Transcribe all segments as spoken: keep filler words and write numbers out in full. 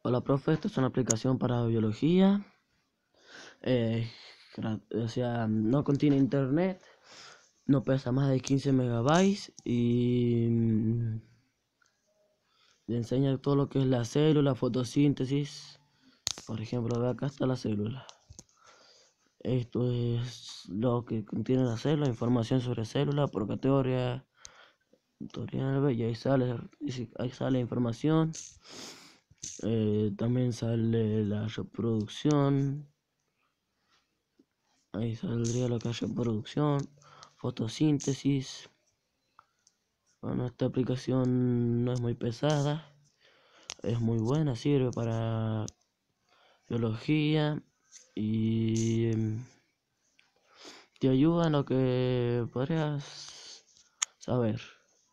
Hola, profe, esta es una aplicación para biología. eh, gra- o sea, no contiene internet, no pesa más de quince megabytes y mm, le enseña todo lo que es la célula, fotosíntesis. Por ejemplo, ve acá está la célula. Esto es lo que contiene la célula, información sobre célula por categoría, tutorial, ve, y ahí sale, dice- ahí sale información. Eh, también sale la reproducción. Ahí saldría lo que es reproducción, fotosíntesis. Bueno, esta aplicación no es muy pesada, es muy buena, sirve para biología y em, te ayuda en lo que podrías saber.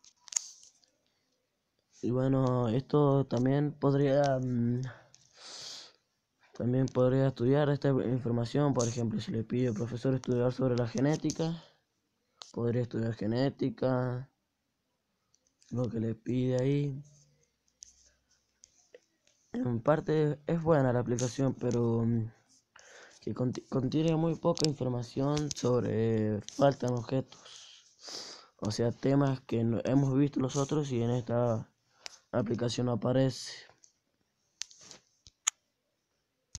Y bueno, esto también podría mm, también podría estudiar esta información. Por ejemplo, si le pido al profesor estudiar sobre la genética, podría estudiar genética, lo que le pide ahí. En parte es buena la aplicación, pero mm, que conti- contiene muy poca información sobre faltan objetos. O sea, temas que no hemos visto nosotros y en esta aplicación no aparece.